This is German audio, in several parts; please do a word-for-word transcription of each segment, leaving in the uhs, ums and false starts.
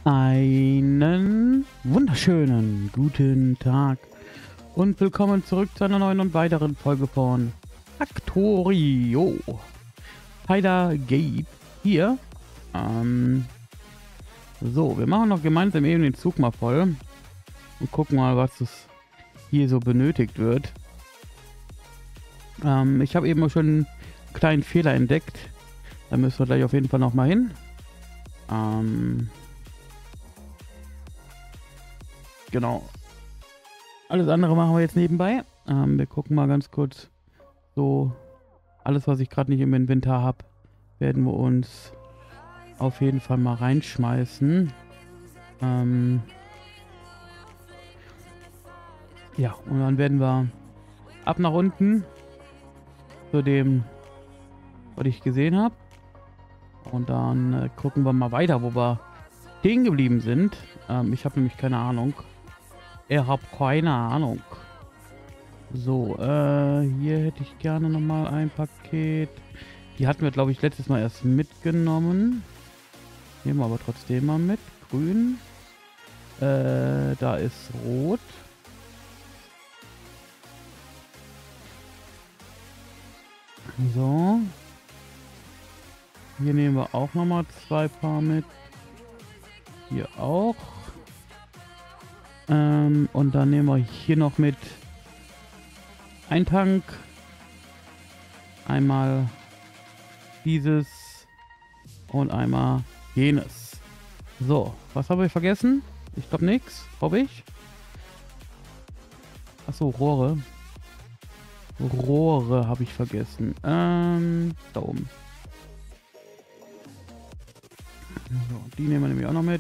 Einen wunderschönen guten Tag und willkommen zurück zu einer neuen und weiteren Folge von Factorio. Heider Gabe hier. Ähm, so, wir machen noch gemeinsam eben den Zug mal voll und gucken mal, was es hier so benötigt wird. Ähm, ich habe eben schon einen kleinen Fehler entdeckt. Da müssen wir gleich auf jeden Fall noch mal hin. Ähm... Genau. Alles andere machen wir jetzt nebenbei. Ähm, wir gucken mal ganz kurz. So, alles, was ich gerade nicht im Inventar habe, werden wir uns auf jeden Fall mal reinschmeißen. Ähm, ja, und dann werden wir ab nach unten zu dem, was ich gesehen habe. Und dann äh, gucken wir mal weiter, wo wir stehen geblieben sind. Ähm, ich habe nämlich keine Ahnung. Ich habe keine Ahnung. So, äh, hier hätte ich gerne nochmal ein Paket. Die hatten wir, glaube ich, letztes Mal erst mitgenommen. Nehmen wir aber trotzdem mal mit. Grün. Äh, da ist rot. So. Hier nehmen wir auch nochmal zwei Paar mit. Hier auch. Ähm, und dann nehmen wir hier noch mit ein Tank. Einmal dieses und einmal jenes. So, was habe ich vergessen? Ich glaube nichts, hoffe ich. Achso, Rohre. Rohre habe ich vergessen. Ähm, da oben. So, die nehmen wir nämlich auch noch mit.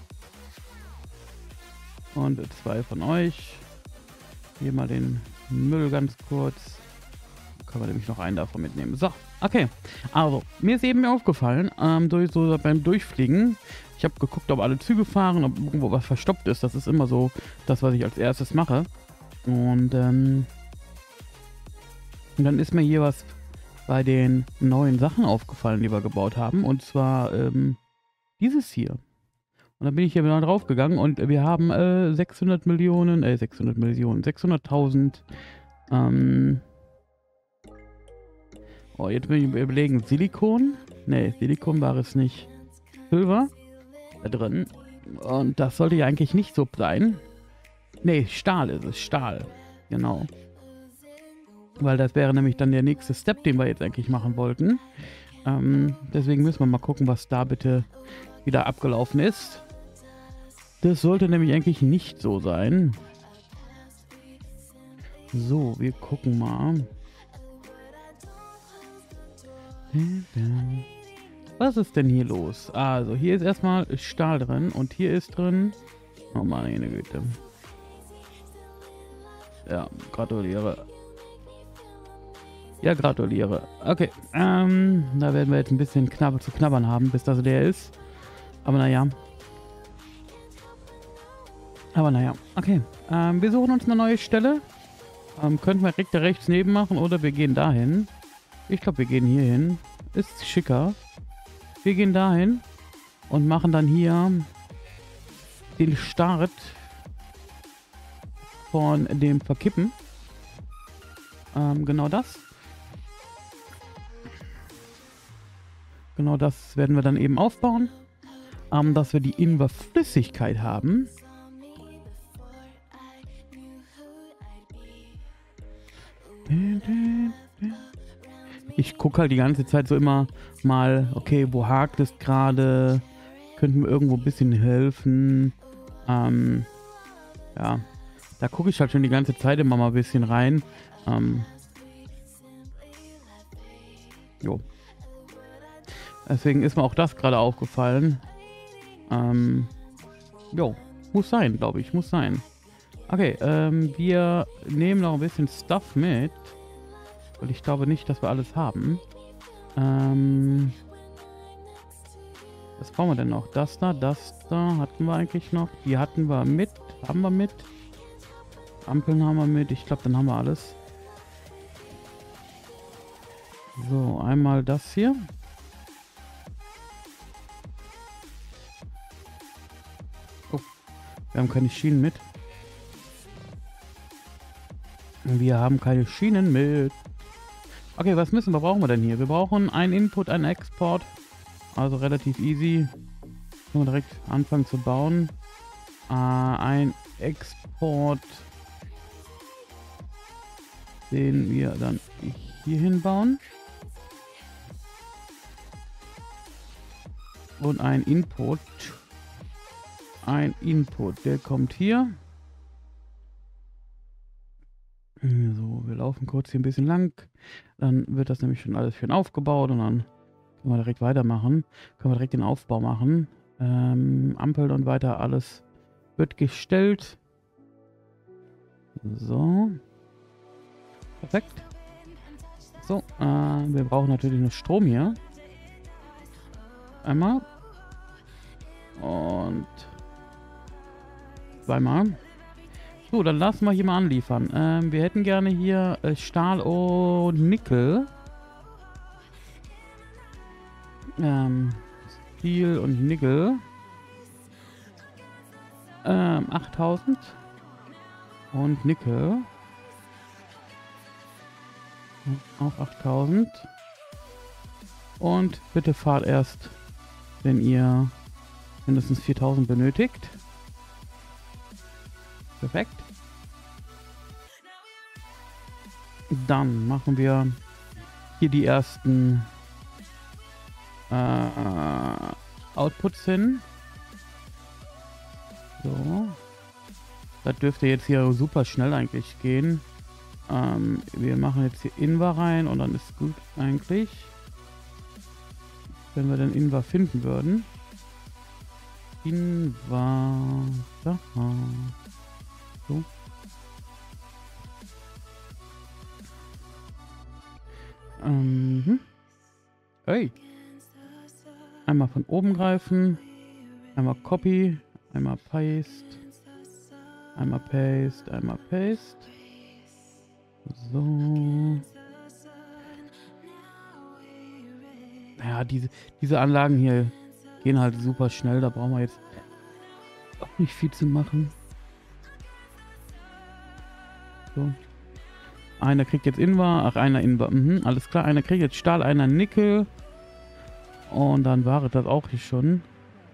Und zwei von euch. Hier mal den Müll ganz kurz. Können wir nämlich noch einen davon mitnehmen. So, okay. Also, mir ist eben aufgefallen, ähm, durch, so beim Durchfliegen, ich habe geguckt, ob alle Züge fahren, ob irgendwo was verstopft ist. Das ist immer so das, was ich als erstes mache. Und, ähm, und dann ist mir hier was bei den neuen Sachen aufgefallen, die wir gebaut haben. Und zwar, ähm, dieses hier. Und dann bin ich hier wieder drauf gegangen und wir haben äh, sechshundert Millionen, äh, sechshundert Millionen, sechshunderttausend. Ähm oh, jetzt bin ich überlegen, Silikon? Ne, Silikon war es nicht. Silber da drin. Und das sollte ja eigentlich nicht so sein. Ne, Stahl ist es, Stahl. Genau. Weil das wäre nämlich dann der nächste Step, den wir jetzt eigentlich machen wollten. Ähm, deswegen müssen wir mal gucken, was da bitte wieder abgelaufen ist. Das sollte nämlich eigentlich nicht so sein. So, wir gucken mal. Was ist denn hier los? Also, hier ist erstmal Stahl drin und hier ist drin... Oh meine Güte. Ja, gratuliere. Ja, gratuliere. Okay, ähm, da werden wir jetzt ein bisschen knapp zu knabbern haben, bis das leer ist. Aber naja. Aber naja, okay. Ähm, wir suchen uns eine neue Stelle. Ähm, könnten wir direkt rechts neben machen oder wir gehen dahin. Ich glaube, wir gehen hier hin. Ist schicker. Wir gehen dahin und machen dann hier den Start von dem Verkippen. Ähm, genau das. Genau das werden wir dann eben aufbauen. Ähm, dass wir die Ingwerflüssigkeit haben. Ich gucke halt die ganze Zeit so immer mal, okay, wo hakt es gerade? Könnten wir irgendwo ein bisschen helfen? Ähm, ja, da gucke ich halt schon die ganze Zeit immer mal ein bisschen rein. Ähm, jo. Deswegen ist mir auch das gerade aufgefallen. Ähm, jo, muss sein, glaube ich, muss sein. Okay, ähm, wir nehmen noch ein bisschen Stuff mit. Weil ich glaube nicht, dass wir alles haben. Ähm, was brauchen wir denn noch? Das da, das da hatten wir eigentlich noch. Die hatten wir mit. Haben wir mit. Ampeln haben wir mit. Ich glaube, dann haben wir alles. So, einmal das hier. Wir haben keine Schienen mit. Wir haben keine Schienen mit. Okay, was müssen wir, brauchen wir denn hier? Wir brauchen einen Input, einen Export. Also relativ easy. Können wir direkt anfangen zu bauen. Äh, ein Export, den wir dann hier hinbauen. Und ein Input. Ein Input, der kommt hier. So, wir laufen kurz hier ein bisschen lang. Dann wird das nämlich schon alles schön aufgebaut und dann können wir direkt weitermachen. Können wir direkt den Aufbau machen. Ähm, Ampeln und weiter, alles wird gestellt. So. Perfekt. So, äh, wir brauchen natürlich noch Strom hier. Einmal. Und zweimal. So, dann lassen wir hier mal anliefern. Ähm, wir hätten gerne hier äh, Stahl und Nickel. Ähm, Steel und Nickel. Ähm, achttausend. Und Nickel. Auch achttausend. Und bitte fahrt erst, wenn ihr mindestens viertausend benötigt. Perfekt. Dann machen wir hier die ersten äh, Outputs hin. So. Das dürfte jetzt hier super schnell eigentlich gehen. Ähm, wir machen jetzt hier Invar rein und dann ist gut eigentlich. Wenn wir den Invar finden würden. Invar. Da. So. Ähm. Hey. Einmal von oben greifen. Einmal Copy. Einmal Paste. Einmal Paste. Einmal Paste. So. Ja, diese, diese Anlagen hier gehen halt super schnell. Da brauchen wir jetzt auch nicht viel zu machen. So. Einer kriegt jetzt Invar. Ach, einer Invar. Mhm, alles klar. Einer kriegt jetzt Stahl, einer Nickel. Und dann war das auch hier schon.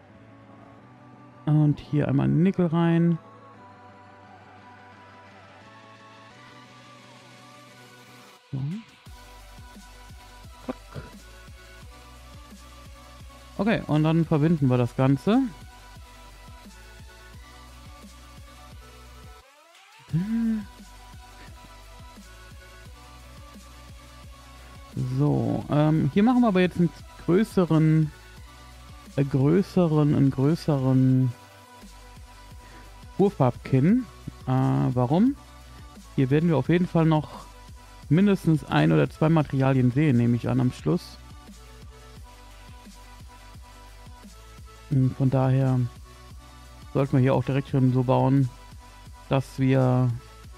Und hier einmal Nickel rein. So. Okay, und dann verbinden wir das Ganze. So, ähm, hier machen wir aber jetzt einen größeren, äh, größeren, einen größeren Urfarbkinn. Äh, warum? Hier werden wir auf jeden Fall noch mindestens ein oder zwei Materialien sehen, nehme ich an, am Schluss. Und von daher sollten wir hier auch direkt schon so bauen, dass wir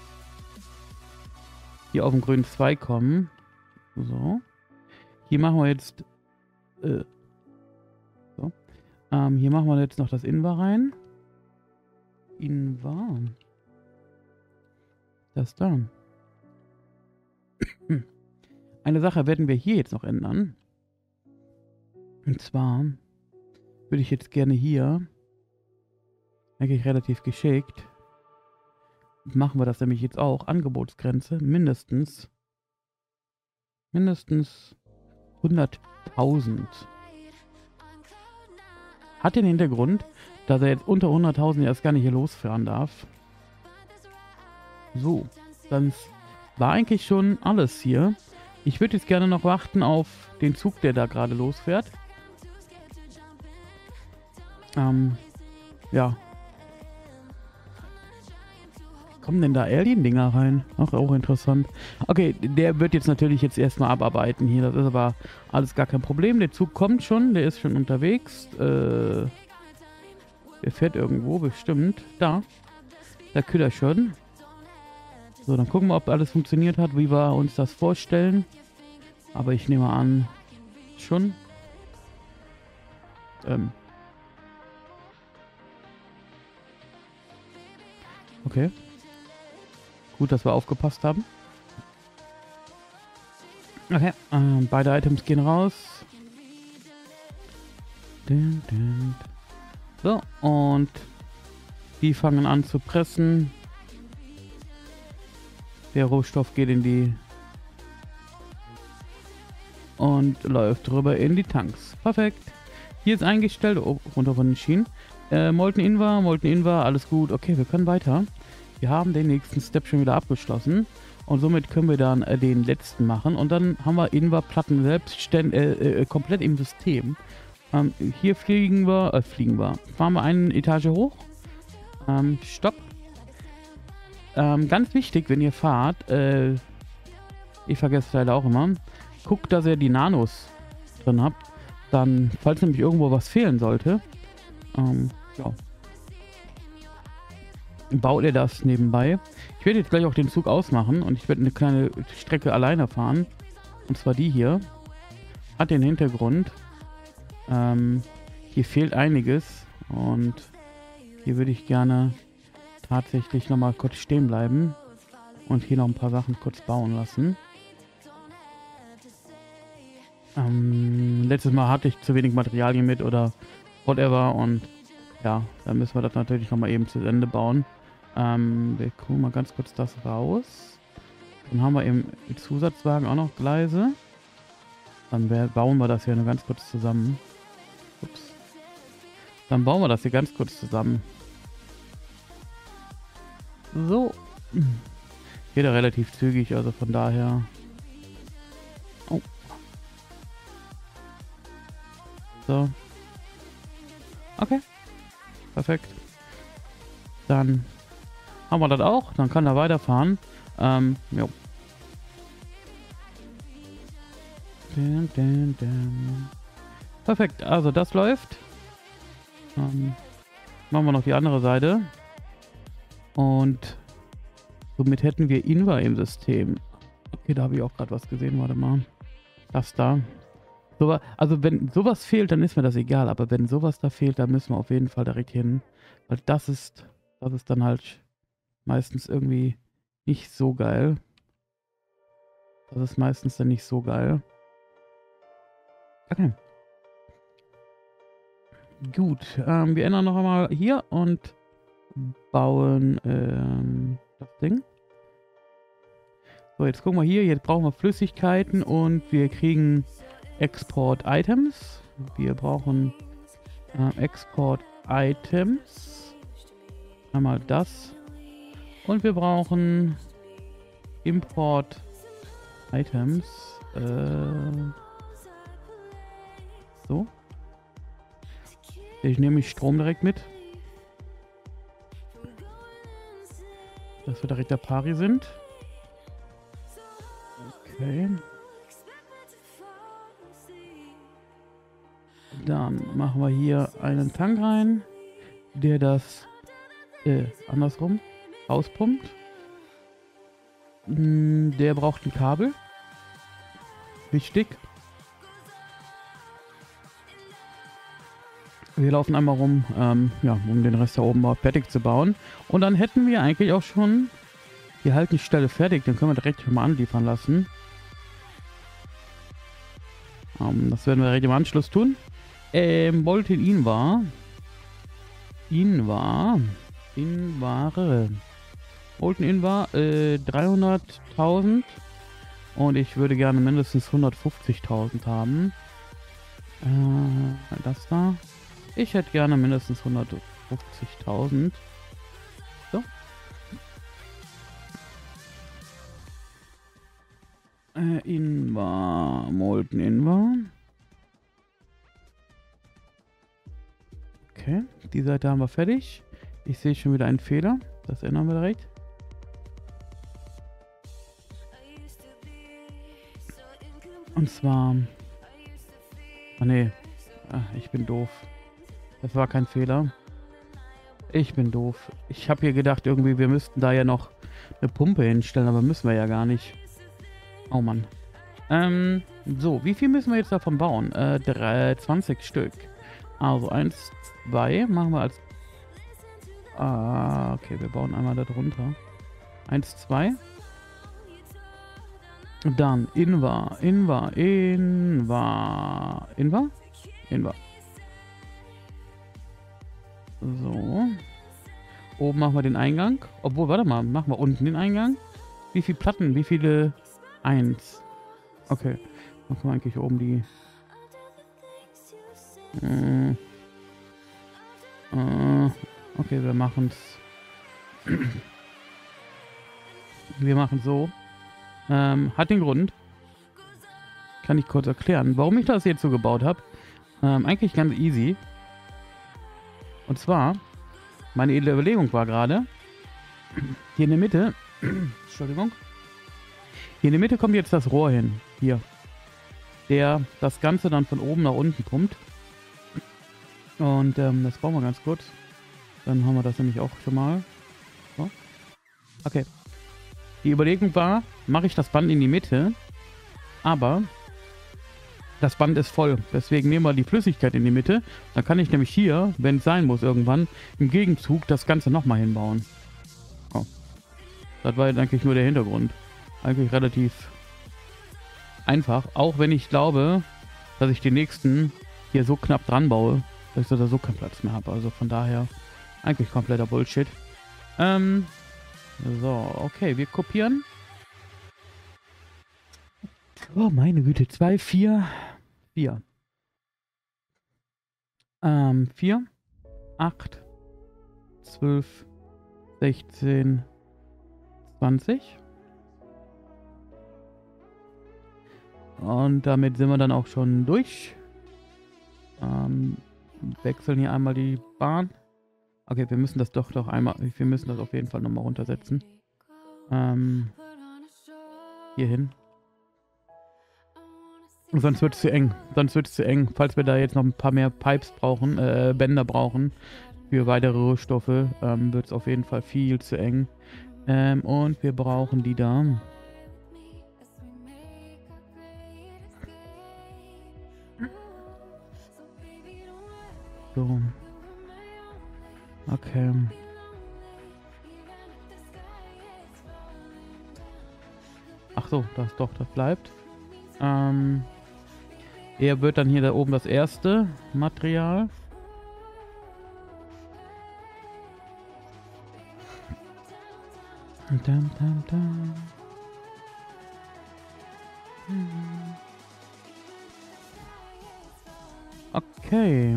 hier auf den grünen Zweig kommen. So. Hier machen wir jetzt äh, so. Ähm, hier machen wir jetzt noch das Invar rein. Invar. Das da. Eine Sache werden wir hier jetzt noch ändern. Und zwar würde ich jetzt gerne hier, eigentlich relativ geschickt, machen wir das nämlich jetzt auch, Angebotsgrenze, mindestens, mindestens hunderttausend. Hat den Hintergrund, dass er jetzt unter hunderttausend erst gar nicht hier losfahren darf. So, dann war eigentlich schon alles hier. Ich würde jetzt gerne noch warten auf den Zug, der da gerade losfährt. Ähm, ja. Wie kommen denn da Alien-Dinger rein? Ach, auch interessant. Okay, der wird jetzt natürlich jetzt erstmal abarbeiten hier. Das ist aber alles gar kein Problem. Der Zug kommt schon, der ist schon unterwegs. Äh, der fährt irgendwo, bestimmt. Da. Da kühlt er schon. So, dann gucken wir, ob alles funktioniert hat, wie wir uns das vorstellen. Aber ich nehme an, schon. Ähm. Okay. Gut, dass wir aufgepasst haben. Okay, ähm, beide Items gehen raus. So, und die fangen an zu pressen. Der Rohstoff geht in die und läuft rüber in die Tanks. Perfekt. Hier ist eingestellt. Oh, runter von den Schienen. Äh, Molten Invar, Molten Invar, alles gut. Okay, wir können weiter. Wir haben den nächsten Step schon wieder abgeschlossen. Und somit können wir dann äh, den letzten machen. Und dann haben wir Invar-Platten selbstständig, äh, äh, komplett im System. Ähm, hier fliegen wir, äh, fliegen wir. Fahren wir eine Etage hoch. Ähm, stopp. Ähm, ganz wichtig, wenn ihr fahrt, äh, ich vergesse es leider auch immer, guckt, dass ihr die Nanos drin habt. Dann, falls nämlich irgendwo was fehlen sollte, ähm, ja, baut ihr das nebenbei. Ich werde jetzt gleich auch den Zug ausmachen und ich werde eine kleine Strecke alleine fahren. Und zwar die hier. Hat den Hintergrund. Ähm, hier fehlt einiges und hier würde ich gerne tatsächlich nochmal kurz stehen bleiben und hier noch ein paar Sachen kurz bauen lassen. Ähm, letztes Mal hatte ich zu wenig Materialien mit oder whatever und ja, dann müssen wir das natürlich nochmal eben zu Ende bauen. Ähm, wir gucken mal ganz kurz das raus. Dann haben wir im Zusatzwagen auch noch Gleise. Dann bauen wir das hier nur ganz kurz zusammen. Ups. Dann bauen wir das hier ganz kurz zusammen. So. Geht ja relativ zügig, also von daher. Oh. So. Okay. Perfekt. Dann haben wir das auch. Dann kann er weiterfahren. Ähm, jo. Dun, dun, dun. Perfekt. Also das läuft. Ähm, machen wir noch die andere Seite. Und somit hätten wir Invar im System. Okay, da habe ich auch gerade was gesehen. Warte mal. Das da. So, also wenn sowas fehlt, dann ist mir das egal. Aber wenn sowas da fehlt, dann müssen wir auf jeden Fall direkt hin. Weil das ist, das ist dann halt meistens irgendwie nicht so geil. Das ist meistens dann nicht so geil. Okay. Gut. Ähm, wir ändern noch einmal hier und bauen ähm, das Ding. So, jetzt gucken wir hier. Jetzt brauchen wir Flüssigkeiten und wir kriegen Export-Items. Wir brauchen äh, Export-Items. Einmal das. Und wir brauchen Import-Items. Äh, so. Ich nehme Strom direkt mit. Dass wir direkt der Pari sind. Okay. Dann machen wir hier einen Tank rein, der das äh, andersrum auspumpt. Hm, der braucht ein Kabel. Wichtig. Wir laufen einmal rum, ähm, ja, um den Rest da oben mal fertig zu bauen. Und dann hätten wir eigentlich auch schon die Haltestelle fertig. Dann können wir direkt mal anliefern lassen. Ähm, das werden wir direkt im Anschluss tun. Ähm, Molten Invar. Invar. Invar. Molten Invar, äh, dreihunderttausend. Und ich würde gerne mindestens hundertfünfzigtausend haben. Äh, das da. Ich hätte gerne mindestens hundertfünfzigtausend. So. Äh, Invar. Molten Invar. Okay, die Seite haben wir fertig. Ich sehe schon wieder einen Fehler. Das ändern wir direkt. Und zwar... Ah ne, ah, ich bin doof. Das war kein Fehler. Ich bin doof. Ich habe hier gedacht, irgendwie, wir müssten da ja noch eine Pumpe hinstellen, aber müssen wir ja gar nicht. Oh Mann. Ähm, so, wie viel müssen wir jetzt davon bauen? Äh, drei, zwanzig Stück. Also eins, zwei machen wir als Ah, okay, wir bauen einmal da drunter. Eins, zwei. Dann Invar, Invar, Invar, Invar? Invar. So. Oben machen wir den Eingang. Obwohl, warte mal, machen wir unten den Eingang. Wie viele Platten? Wie viele? Eins. Okay. Dann können wir eigentlich oben die... Äh, äh, okay, wir machen es... wir machen so. Ähm, hat den Grund. Kann ich kurz erklären, warum ich das jetzt so gebaut habe. Ähm, eigentlich ganz easy. Und zwar, meine Überlegung war gerade, hier in der Mitte, Entschuldigung, hier in der Mitte kommt jetzt das Rohr hin. Hier. Der das Ganze dann von oben nach unten pumpt. Und ähm, das brauchen wir ganz kurz. Dann haben wir das nämlich auch schon mal. So. Okay. Die Überlegung war, mache ich das Band in die Mitte, aber das Band ist voll. Deswegen nehmen wir die Flüssigkeit in die Mitte. Dann kann ich nämlich hier, wenn es sein muss irgendwann, im Gegenzug das Ganze nochmal hinbauen. Oh. Das war jetzt eigentlich nur der Hintergrund. Eigentlich relativ einfach. Auch wenn ich glaube, dass ich den nächsten hier so knapp dran baue, dass ich da so keinen Platz mehr habe. Also von daher eigentlich kompletter Bullshit. Ähm... So, okay, wir kopieren. Oh, meine Güte, zwei, vier, vier. Ähm, vier, acht, zwölf, sechzehn, zwanzig. Und damit sind wir dann auch schon durch. Ähm, wechseln hier einmal die Bahn. Okay, wir müssen das doch doch einmal, wir müssen das auf jeden Fall nochmal runtersetzen. Ähm, hier hin. Sonst wird es zu eng. Sonst wird es zu eng. Falls wir da jetzt noch ein paar mehr Pipes brauchen, äh, Bänder brauchen für weitere Rohstoffe, ähm, wird es auf jeden Fall viel zu eng. Ähm, und wir brauchen die da. So. Okay. Ach so, das doch, das bleibt. Ähm, er wird dann hier da oben das erste Material. Dum, dum, dum. Okay.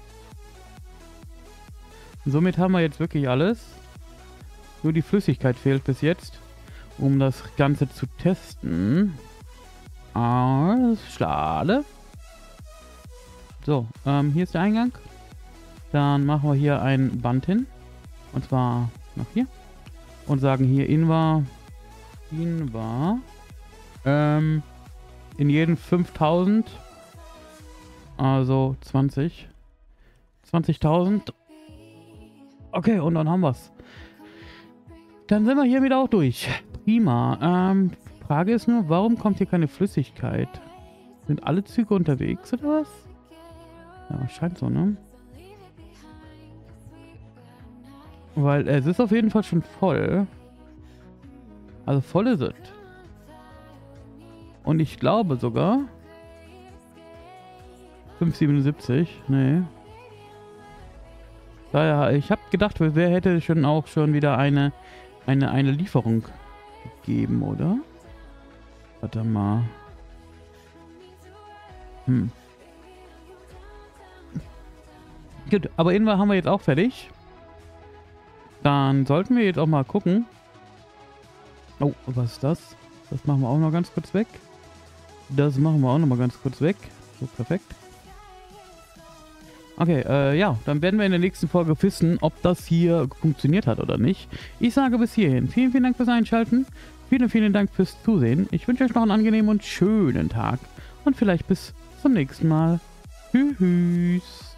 Somit haben wir jetzt wirklich alles. Nur die Flüssigkeit fehlt bis jetzt, um das Ganze zu testen. Ah, das ist schade. So, ähm, hier ist der Eingang. Dann machen wir hier ein Band hin. Und zwar noch hier. Und sagen hier Invar. Invar. Ähm, in jeden fünftausend. Also zwanzig. zwanzigtausend. Okay, und dann haben wir es. Dann sind wir hier wieder auch durch. Prima. Ähm, Frage ist nur, warum kommt hier keine Flüssigkeit? Sind alle Züge unterwegs oder was? Ja, scheint so, ne? Weil es ist auf jeden Fall schon voll. Also voll ist es. Und ich glaube sogar... fünf siebenundsiebzig, nee. Daher, ich habe gedacht, wer hätte schon auch schon wieder eine, eine, eine Lieferung gegeben, oder? Warte mal. Hm. Gut, aber Invar haben wir jetzt auch fertig. Dann sollten wir jetzt auch mal gucken. Oh, was ist das? Das machen wir auch noch ganz kurz weg. Das machen wir auch noch mal ganz kurz weg. So, perfekt. Okay, äh, ja, dann werden wir in der nächsten Folge wissen, ob das hier funktioniert hat oder nicht. Ich sage bis hierhin. Vielen, vielen Dank fürs Einschalten. Vielen, vielen Dank fürs Zusehen. Ich wünsche euch noch einen angenehmen und schönen Tag. Und vielleicht bis zum nächsten Mal. Tschüss.